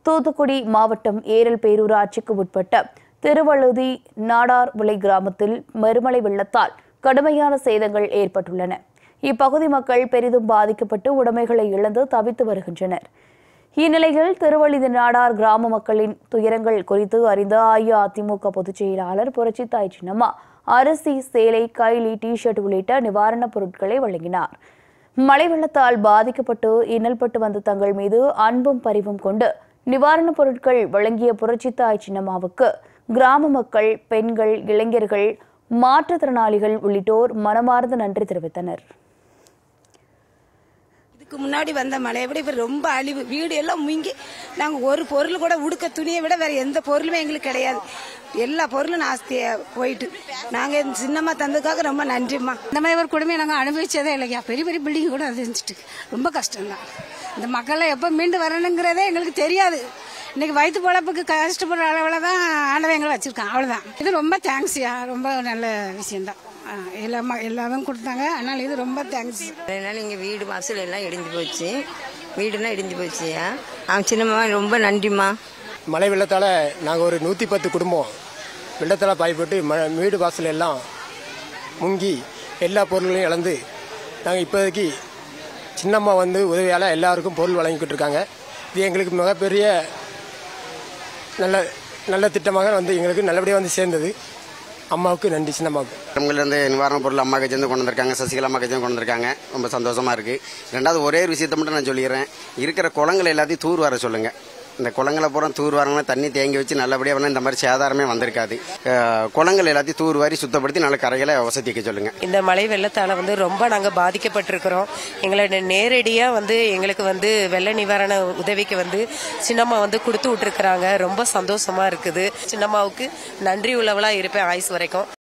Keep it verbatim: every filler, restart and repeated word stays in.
தூத்துக்குடி மாவட்டம் ஏரல் பேரூராட்சிக்கு உட்பட்ட திருவழுதி நாடார் விளை கிராமத்தில் மறுமழை வெள்ளத்தால் கடுமையான சேதங்கள் ஏற்பட்டுள்ளன. இப்பகுதி மக்கள் பெரிதும் பாதிக்கப்பட்டு உடைமைகளை இழந்து தவித்து வருகின்றனர். இந்நிலையில் திருவழுதி நாடார் கிராம மக்களின் துயரங்கள் குறித்து அறிந்த அஇஅதிமுக பொதுச் செயலாளர் புரட்சித்தாய் சின்னம்மா அரிசி, சேலை, கைலி, டி ஷர்ட் உள்ளிட்ட நிவாரணப் பொருட்களை வழங்கினார். மழை வெள்ளத்தால் பாதிக்கப்பட்டு இன்னல்பட்டு வந்த தங்கள் மீது அன்பும் பரிவும் கொண்டு நிவாரணப் பொருட்கள் வழங்கிய புரட்சித்தாய் சின்னம்மாவுக்கு கிராம மக்கள், பெண்கள், இளைஞர்கள், மாற்றுத்திறனாளிகள் உள்ளிட்டோர் மனமார்ந்த நன்றி தெரிவித்தனர். இதுக்கு முன்னாடி வந்த மழையை விட இப்ப ரொம்ப அழிவு, வீடு எல்லாம் முங்கி நாங்க ஒரு பொருள் கூட உடுக்க துணியை விட வேற எந்த பொருளுமே எங்களுக்கு கிடையாது. எல்லா பொருளும் நாஸ்தியா போயிட்டு நாங்க சின்னம்மா தந்ததுக்காக ரொம்ப நன்றிம்மா. இந்த மாதிரி ஒரு கொடுமையை நாங்க அனுபவிச்சதே இல்லையா. பெரிய பெரிய பில்டிங் கூட இருந்துட்டு ரொம்ப கஷ்டம்தான். இந்த மக்கள் எப்ப மீண்டு வரணுங்கிறதே எங்களுக்கு தெரியாது. இன்னைக்கு வயிற்று பொழப்புக்கு கஷ்டப்படுற அளவுல தான் ஆண்டவன் எங்களை வச்சிருக்கான், அவ்வளவுதான். இது ரொம்ப தேங்க்ஸ்யா, ரொம்ப நல்ல விஷயம்தான். எல்லாமே எல்லாமே கொடுத்தாங்க, அதனால இது ரொம்ப தேங்க்ஸ். அதனால இங்கே வீடு வாசல் எல்லாம் இடிஞ்சு போச்சு, வீடுலாம் இடிஞ்சு போச்சுயா. அவன் சின்னம்மா ரொம்ப நன்றிம்மா. மழை வெள்ளத்தால் நாங்கள் ஒரு நூற்றி பத்து குடும்பம் வெள்ளத்தால் பாய்பட்டு ம வீடு வாசல் எல்லாம் முங்கி எல்லா பொருள்களையும் இழந்து நாங்கள் இப்போதைக்கு சின்னம்மா வந்து உதவியால் எல்லாருக்கும் பொருள் வழங்கிக்கிட்டு இருக்காங்க. இது எங்களுக்கு மிகப்பெரிய நல்ல நல்ல திட்டமாக வந்து எங்களுக்கு நல்லபடியாக வந்து சேர்ந்தது. அம்மாவுக்கு நன்றி. சின்னம்மாவுக்கு நம்மளிருந்து நிவாரணப் பொருள் அம்மா கட்சியிருந்து கொண்டு வந்திருக்காங்க, சசிகலா அம்மா கட்சியும் கொண்டு வந்திருக்காங்க. ரொம்ப சந்தோஷமா இருக்கு. ரெண்டாவது ஒரே ஒரு விஷயத்தை மட்டும் நான் சொல்லிடுறேன், இருக்கிற குளங்கள் எல்லாத்தையும் தூர் வர சொல்லுங்க. இந்த குளங்களை பூரா தூர் வரவங்க தண்ணி தேங்கி வச்சு நல்லபடியாக வேணா இந்த மாதிரி சேதாரமே வந்திருக்காது. குளங்கள் எல்லாத்தையும் தூர் வாரி சுத்தப்படுத்தி நல்ல கரைகளை வசதிக்க சொல்லுங்க. இந்த மழை வெள்ளத்தால வந்து ரொம்ப நாங்க பாதிக்கப்பட்டிருக்கிறோம். எங்களை நேரடியா வந்து எங்களுக்கு வந்து வெள்ள நிவாரண உதவிக்கு வந்து சின்னம்மா வந்து கொடுத்து விட்டுருக்காங்க. ரொம்ப சந்தோஷமா இருக்குது. சின்னம்மாவுக்கு நன்றி உள்ளவளா இருப்பேன் ஆயுசு வரைக்கும்.